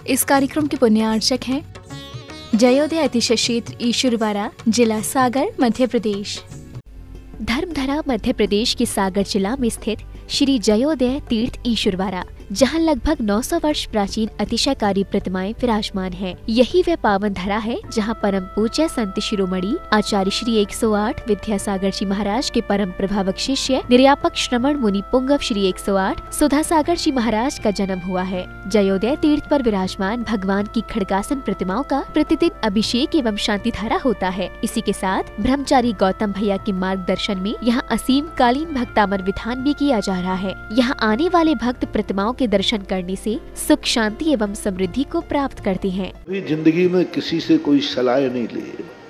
इस कार्यक्रम के पुण्यार्चक हैं जयोदय अतिशय क्षेत्र ईश्वरवाड़ा, जिला सागर, मध्य प्रदेश। धर्मधरा मध्य प्रदेश के सागर जिला में स्थित श्री जयोदय तीर्थ ईश्वरवाड़ा, जहां लगभग 900 वर्ष प्राचीन अतिशयकारी प्रतिमाएं विराजमान हैं। यही वह पावन धरा है जहां परम पूज्य संत शिरोमणि आचार्य श्री 108 विद्यासागर जी महाराज के परम प्रभावक शिष्य निर्यापक श्रमण मुनि पुंगव श्री 108 सुधा सागर जी महाराज का जन्म हुआ है। जयोदय तीर्थ पर विराजमान भगवान की खड़गासन प्रतिमाओं का प्रतिदिन अभिषेक एवं शांति धारा होता है। इसी के साथ ब्रह्मचारी गौतम भैया के मार्गदर्शन में यहाँ असीम कालीन भक्तामर विधान भी किया जा रहा है। यहाँ आने वाले भक्त प्रतिमाओं के दर्शन करने से सुख, शांति एवं समृद्धि को प्राप्त करते हैं। अभी जिंदगी में किसी से कोई सलाह नहीं ली,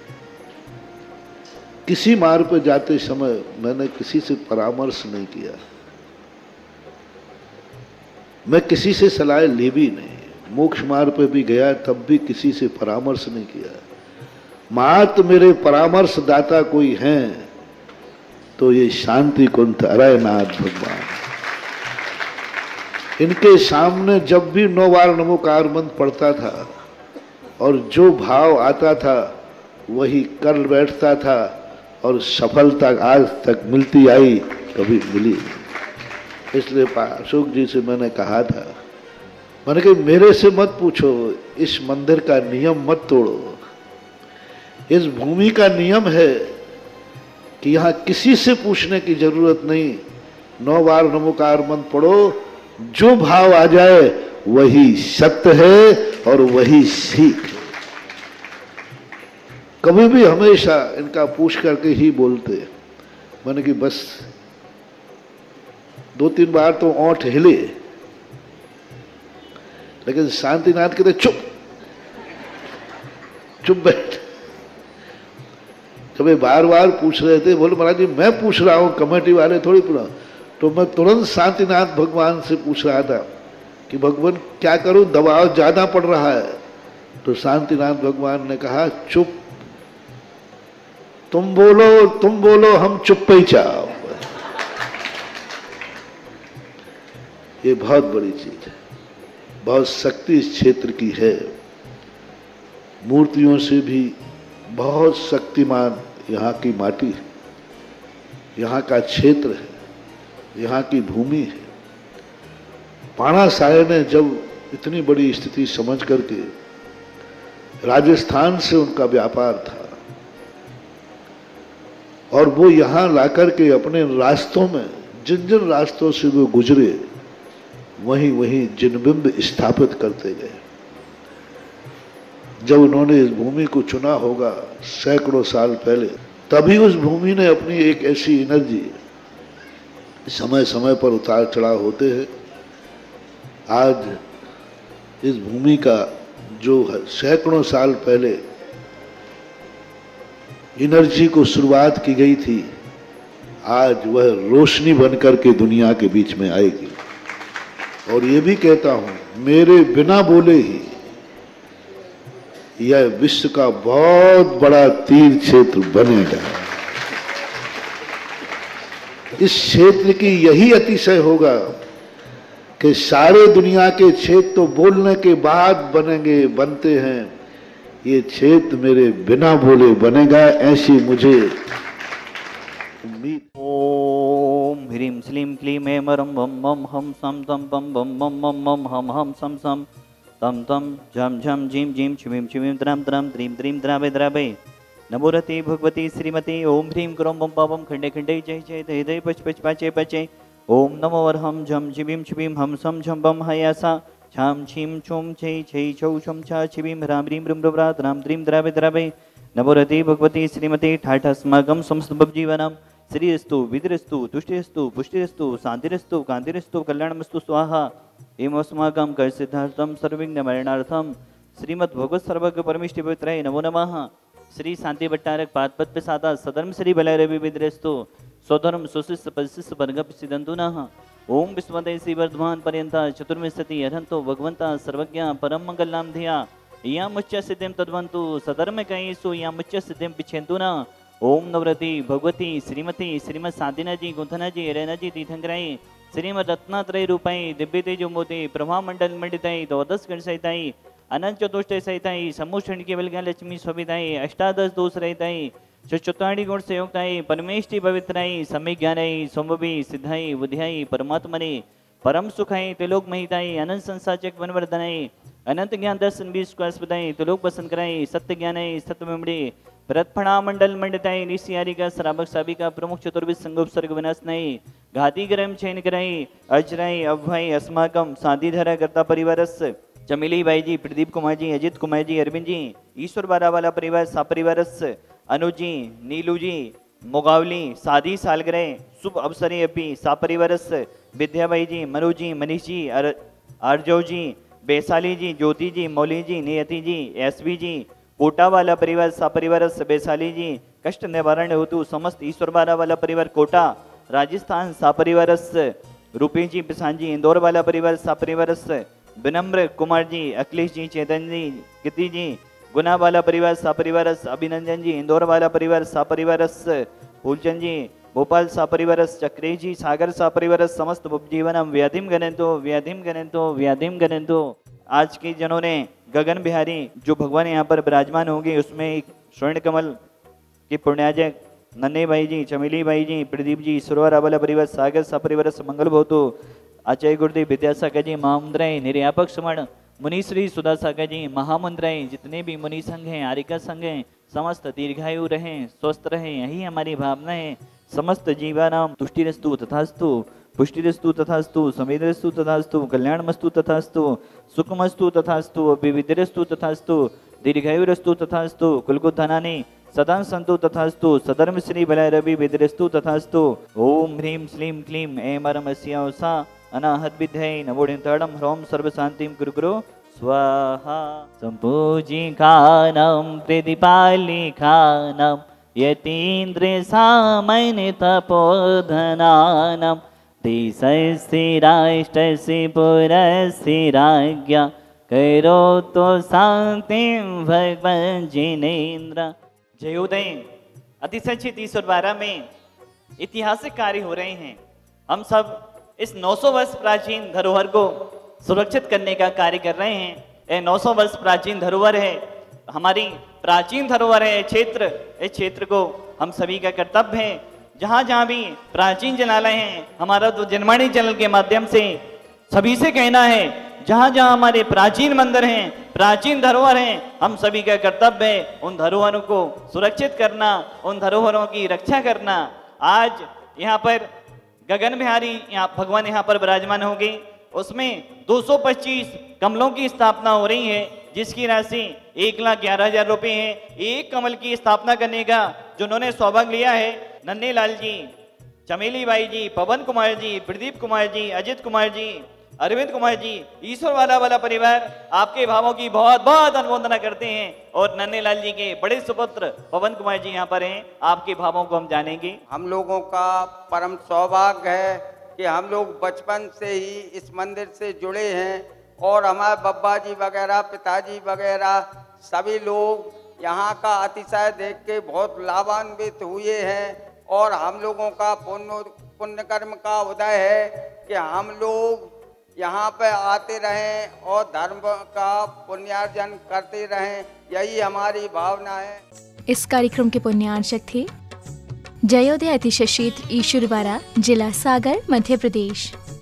किसी मार्ग पर जाते समय मैंने किसी से परामर्श नहीं किया, मैं किसी से सलाह ली भी नहीं। मोक्ष मार्ग पर भी गया तब भी किसी से परामर्श नहीं किया। मात्र मेरे परामर्श दाता कोई हैं तो ये शांति कुंठ अरयनाथ भगवान। इनके सामने जब भी 9 बार नमोकार मंत्र पढ़ता था और जो भाव आता था वही कर बैठता था और सफलता आज तक मिलती आई, कभी मिली नहीं। इसलिए अशोक जी से मैंने कहा था, मैंने कहा मेरे से मत पूछो, इस मंदिर का नियम मत तोड़ो। इस भूमि का नियम है कि यहाँ किसी से पूछने की जरूरत नहीं। 9 बार नमोकार मंत्र पढ़ो, जो भाव आ जाए वही सत्य है और वही सीख है। कभी भी हमेशा इनका पूछ करके ही बोलते। मैंने कि बस 2-3 बार तो ओंठ हिले, लेकिन शांतिनाथ कहते चुप चुप बैठ। कभी बार बार पूछ रहे थे, बोले महाराज जी मैं पूछ रहा हूं, कमेटी वाले थोड़ी पूछा। तो मैं तुरंत शांतिनाथ भगवान से पूछ रहा था कि भगवान क्या करूं, दबाव ज्यादा पड़ रहा है। तो शांतिनाथ भगवान ने कहा चुप, तुम बोलो हम चुप ही चाहो। ये बहुत बड़ी चीज है, बहुत शक्ति इस क्षेत्र की है। मूर्तियों से भी बहुत शक्तिमान यहाँ की माटी है, यहाँ का क्षेत्र है, यहाँ की भूमि है। पाणा साहे ने जब इतनी बड़ी स्थिति समझ करके, राजस्थान से उनका व्यापार था और वो यहाँ लाकर के अपने रास्तों में जिन जिन रास्तों से वो गुजरे वहीं वहीं जिनबिंब स्थापित करते गए। जब उन्होंने इस भूमि को चुना होगा सैकड़ों साल पहले, तभी उस भूमि ने अपनी एक ऐसी एनर्जी, समय समय पर उतार चढ़ाव होते हैं। आज इस भूमि का जो सैकड़ों साल पहले एनर्जी को शुरुआत की गई थी, आज वह रोशनी बनकर के दुनिया के बीच में आएगी। और ये भी कहता हूं, मेरे बिना बोले ही यह विश्व का बहुत बड़ा तीर्थ क्षेत्र बनेगा। इस क्षेत्र की यही अतिशय होगा कि सारे दुनिया के क्षेत्र तो बोलने के बाद बनते हैं, ये क्षेत्र मेरे बिना बोले बनेगा, ऐसी मुझे उम्मीद। ओम ह्रीं श्लीं क्लीं ऐं मरं वं मं हम सम तम पम बम मम मम मम हम सम सम तम तम झम झम झीं झीं छिवीं छिवीं द्राम द्राम द्रीं द्रीं द्रावे द्रावे नमो रते भगवती श्रीमती। ओम ह्रीं क्रों बम पावम खंडे खंडे जय जय दय दय पच पच पाचे पचे। ओम नमो वरहम झम छिवीं छिवीं हम सम झम बम हयासा छाम छीम छुम छई छई छौ छम छा छिवीं राम रीं ब्रह्म ब्रात राम द्रीं द्रावे द्रावे नमो रते भगवती श्रीमती। ठाठस्मागम समस्त जीवनम श्रीस्तु विद्रस्तु तुष्टिस्तु पुष्टिस्तु शांतिरस्तु कांतिरस्तु कल्याणमस्तु स्वाहा। एवस्माकं कर सिद्धार्थम सर्वविघ्न मरणार्थम श्रीमद् भगवत सर्वज्ञ परमेष्टि पवित्राय नमो नमः। श्री शांति भट्टारक पादपद प्रसादा सधर्म श्री बलय रवि विद्रस्तु स्वधर्म सुशिष्ट परिशिष्ट वर्ग सिद्धंतु नः। ओम विस्मदय श्री वर्धमान पर्यंता चतुर्विंशति अरहंतो भगवंता सर्वज्ञ परम मंगलनाम धिया या मुच्च सिद्धिम तद्वंतु सधर्म कयेषु या मुच्च सिद्धिम पिछेन्तु न। ओम नवरती भगवती श्रीमती श्रीमद साधिना जी गुंथना जी रैना जी तीर्थंकराई श्रीमद रत्नात्रय रूपाई दिव्य तेजो मोती प्रभा मंडल मंडिताई द्वादश गण सहिताई अनंत चतुष्टय सहिताई समूषण केवल ज्ञान लक्ष्मी स्वभिताई अष्टादश दोष रहिताई चतुर्णी गुण से युक्ताई परमेष्टि पवित्राई सम्यक ज्ञानाई सोमवी सिद्धाई बुद्धियाई परमात्मने परम सुखाई त्रिलोक महिताई अनंत संसाचक वनवर्धनाई अनंत ज्ञान दर्शन बीस को अस्पताई त्रिलोक बसन कराई सत्य ज्ञानाई सत्य मेमड़ी प्रतफणा मंडल मंडताई निशियारी का श्रावक साबिका प्रमुख चतुर्विद संगोप सर्ग विनाशनाई घाती ग्रम छेन कराई अजराई अभय अस्माकम साधीधरा करता परिवारस चमेली बाई जी प्रदीप कुमार जी अजित कुमार जी अरविंद जी ईश्वर बारावाला परिवार सापरिवारस अनुज जी नीलू जी मोगावली साधी सालग्रह शुभ अवसरे अपी सापरिवारस विद्याबाई जी मनोज जी मनीष जी आर्जव जी बैसाली जी ज्योति जी मौली जी नियति जी एसवी जी कोटा वाला परिवार सापरिवारस बैसाली जी कष्ट निवारण हेतु समस्त ईश्वर बारा वाला परिवार कोटा राजस्थान सापरिवारस रूपी जी पिसान जी इंदौर वाला परिवार सापरिवारस विनम्र कुमार जी अखिलेश जी चेतन जी कीर्ति जी गुना वाला परिवार सापरिवारस अभिनंदन जी इंदौर वाला परिवार सापरिवारस फूलचंद जी भोपाल सापरिवारस चक्रेश जी सागर सापरिवारस समस्त जीवनम व्याधिम व्याधिम गणंतो आज के जनों ने गगन बिहारी जो भगवान यहाँ पर विराजमान होंगे उसमें एक स्वर्ण कमल के पुण्याजक नन्हे भाई जी चमेली भाई जी प्रदीप जी सुरवारा वाला परिवार सागर सापरिवारस मंगल भवतु आचार्य गुरुदेव विद्यासागर जी महामुद्राएं निर्यापक समण मुनिश्री सुधा सागर जी महामुद्राएं जितने भी मुनि संघ हैं आरिका संघ हैं समस्त दीर्घायु रहें स्वस्थ रहें यही हमारी भावना है। समस्त जीवानाम तुष्टिरस्तु तथास्तु पुष्टिरस्तु तथास्तु समेदरस्तु तथास्तु कल्याणमस्तु तथास्तु सुखमस्तु तथास्तु अभिविद्यरस्तु तथास्तु दीर्घायुरस्तु तथास्तु कुलकुधनानि सदा संतु तथास्तु सधर्म श्री बलय रवि विद्रस्तु तथास्तु ओम ह्रीं श्लीं क्लीं ऐं अरमस्यासा अनाहत विद्यै नवोढ्यंतड़म ह्रौं सर्वशान्तिं कुरु स्वाहा संपूजिकानां प्रतिपालिकानां यतीन्द्र सामान्य तपोधनानां देशस्य राष्ट्रस्य पुरस्य राज्ञा करोतु शान्तिं भगवन् जिनेन्द्र। जयोदय अतिशय ईश्वर बारा में ऐतिहासिक कार्य हो रहे हैं। हम सब इस 900 वर्ष प्राचीन धरोहर को सुरक्षित करने का कार्य कर रहे हैं। यह 900 वर्ष प्राचीन धरोहर है, हमारी प्राचीन धरोहर है क्षेत्र। इस क्षेत्र को हम सभी का कर्तव्य है, जहाँ जहाँ भी प्राचीन जनालय हैं, हमारा तो जनवाणी चैनल के माध्यम से सभी से कहना है, जहाँ जहाँ हमारे प्राचीन मंदिर हैं, प्राचीन धरोहर हैं, हम सभी का कर्तव्य है उन धरोहरों को सुरक्षित करना, उन धरोहरों की रक्षा करना। आज यहाँ पर गगन बिहारी भगवान यहाँ पर विराजमान होंगे, उसमें 225 कमलों की स्थापना हो रही है, जिसकी राशि 1,11,000 रुपये है। एक कमल की स्थापना करने का जिन्होंने सौभाग्य लिया है, नन्हे लाल जी, चमेली बाई जी, पवन कुमार जी, प्रदीप कुमार जी, अजित कुमार जी, अरविंद कुमार जी, ईश्वर वाला परिवार आपके भावों की बहुत बहुत अनुमोदना करते हैं। और नन्हे लाल जी के बड़े सुपुत्र पवन कुमार जी यहाँ पर हैं, आपके भावों को हम जानेंगे। हम लोगों का परम सौभाग्य है कि हम लोग बचपन से ही इस मंदिर से जुड़े हैं और हमारे बब्बा जी वगैरह, पिताजी वगैरह सभी लोग यहाँ का अतिशय देख के बहुत लाभान्वित हुए हैं। और हम लोगों का पुण्य कर्म का उदय है कि हम लोग यहाँ पे आते रहें और धर्म का पुण्यार्जन करते रहें, यही हमारी भावना है। इस कार्यक्रम के पुण्यार्चक थे जयोदय अतिशय क्षेत्र ईश्वरवारा, जिला सागर, मध्य प्रदेश।